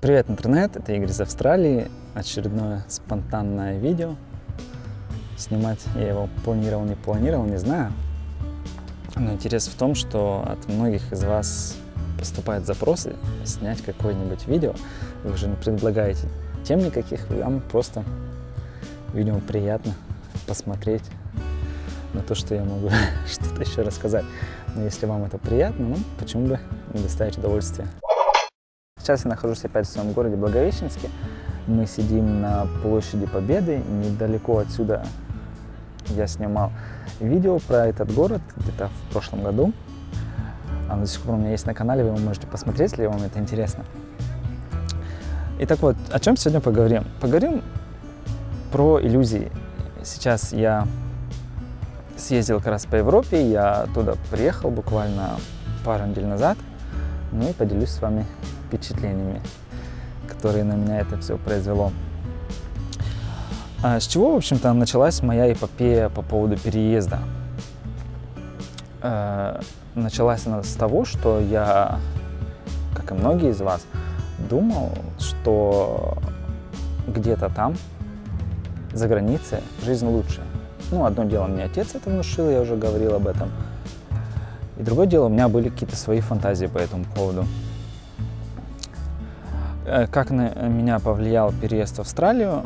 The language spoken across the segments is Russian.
Привет, интернет! Это Игорь из Австралии. Очередное спонтанное видео. Снимать я его планировал, не знаю. Но интерес в том, что от многих из вас поступают запросы снять какое-нибудь видео. Вы уже не предлагаете тем никаких, вам просто, видимо, приятно посмотреть на то, что я могу что-то еще рассказать. Но если вам это приятно, почему бы не доставить удовольствие? Сейчас я нахожусь опять в своем городе Благовещенске. Мы сидим на площади Победы. Недалеко отсюда я снимал видео про этот город где-то в прошлом году. Оно до сих пор у меня есть на канале, вы его можете посмотреть, если вам это интересно. Итак, вот, о чем сегодня поговорим? Поговорим про иллюзии. Сейчас я съездил как раз по Европе, я оттуда приехал буквально пару недель назад. Ну и поделюсь с вами впечатлениями, которые на меня это все произвело. С чего, в общем-то, началась моя эпопея по поводу переезда? Началась она с того, что я, как и многие из вас, думал, что где-то там, за границей, жизнь лучше. Ну, одно дело, мне отец это внушил, я уже говорил об этом. И другое дело, у меня были какие-то свои фантазии по этому поводу. Как на меня повлиял переезд в Австралию,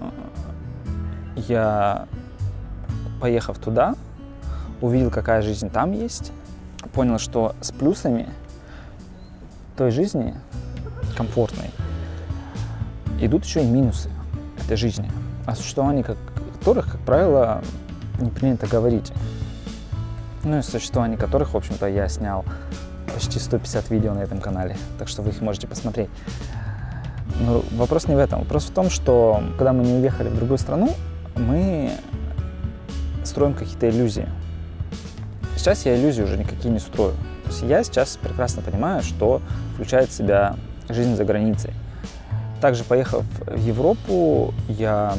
я, поехав туда, увидел, какая жизнь там есть, понял, что с плюсами той жизни, комфортной, идут еще и минусы этой жизни, о существовании которых, как правило, не принято говорить. Ну и о существовании которых, в общем-то, я снял почти 150 видео на этом канале, так что вы их можете посмотреть. Но вопрос не в этом. Вопрос в том, что когда мы не уехали в другую страну, мы строим какие-то иллюзии. Сейчас я иллюзии уже никакие не строю. То есть я сейчас прекрасно понимаю, что включает в себя жизнь за границей. Также, поехав в Европу, я,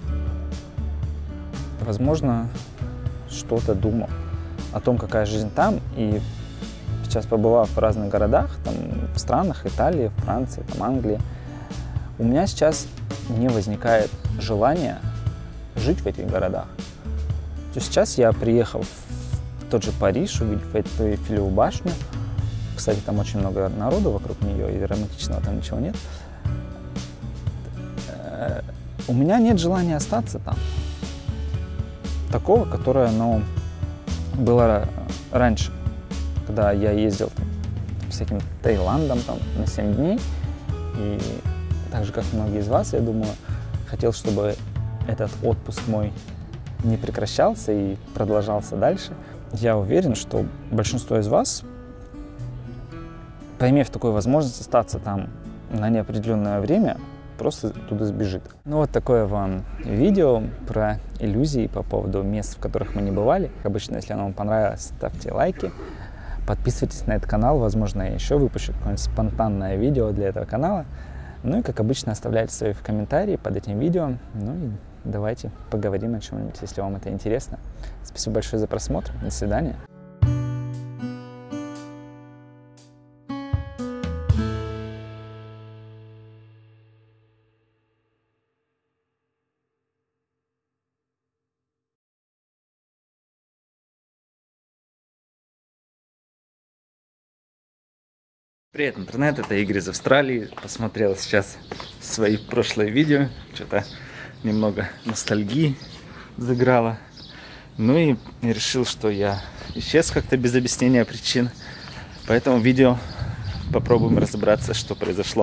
возможно, что-то думал о том, какая жизнь там. И сейчас, побывав в разных городах, там, в странах, Италии, Франции, там, Англии, у меня сейчас не возникает желания жить в этих городах. То есть сейчас я приехал в тот же Париж, увидев эту Эйфелеву башню. Кстати, там очень много народу вокруг нее, и романтичного там ничего нет. У меня нет желания остаться там. Такого, которое, было раньше, когда я ездил всяким Таиландом там, на 7 дней. И так же, как многие из вас, я думаю, хотел, чтобы этот отпуск мой не прекращался и продолжался дальше. Я уверен, что большинство из вас, поимев такую возможность остаться там на неопределенное время, просто туда сбежит. Ну вот такое вам видео про иллюзии по поводу мест, в которых мы не бывали. Как обычно, если оно вам понравилось, ставьте лайки, подписывайтесь на этот канал, возможно, я еще выпущу какое-нибудь спонтанное видео для этого канала. Ну и, как обычно, оставляйте свои комментарии под этим видео. Ну и давайте поговорим о чем-нибудь, если вам это интересно. Спасибо большое за просмотр. До свидания. Привет, интернет, это Игорь из Австралии. Посмотрел сейчас свои прошлые видео, что-то немного ностальгии взыграло. Ну и решил, что я исчез как-то без объяснения причин. Поэтому видео попробуем разобраться, что произошло.